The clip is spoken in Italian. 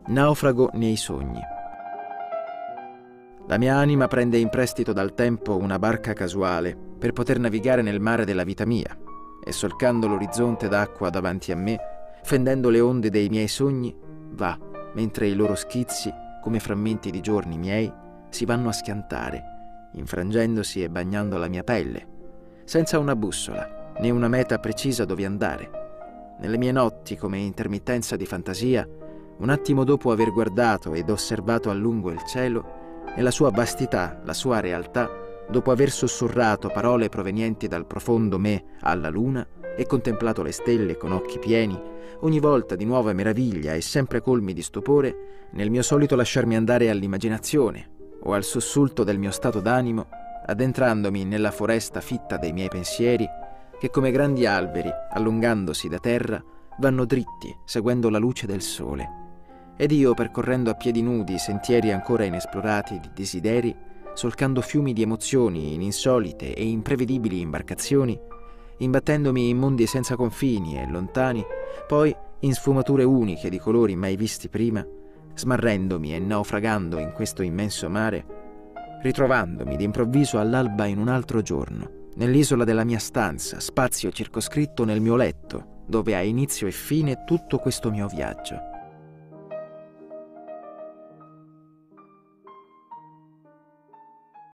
Naufrago nei sogni. La mia anima prende in prestito dal tempo una barca casuale per poter navigare nel mare della vita mia e solcando l'orizzonte d'acqua davanti a me, fendendo le onde dei miei sogni, va, mentre i loro schizzi, come frammenti di giorni miei, si vanno a schiantare, infrangendosi e bagnando la mia pelle, senza una bussola né una meta precisa dove andare. Nelle mie notti, come intermittenza di fantasia, un attimo dopo aver guardato ed osservato a lungo il cielo, e la sua vastità, la sua realtà, dopo aver sussurrato parole provenienti dal profondo me alla luna e contemplato le stelle con occhi pieni, ogni volta di nuova meraviglia e sempre colmi di stupore, nel mio solito lasciarmi andare all'immaginazione o al sussulto del mio stato d'animo, addentrandomi nella foresta fitta dei miei pensieri, che come grandi alberi, allungandosi da terra, vanno dritti, seguendo la luce del sole. Ed io, percorrendo a piedi nudi sentieri ancora inesplorati di desideri, solcando fiumi di emozioni in insolite e imprevedibili imbarcazioni, imbattendomi in mondi senza confini e lontani, poi in sfumature uniche di colori mai visti prima, smarrendomi e naufragando in questo immenso mare, ritrovandomi d'improvviso all'alba in un altro giorno, nell'isola della mia stanza, spazio circoscritto nel mio letto, dove ha inizio e fine tutto questo mio viaggio.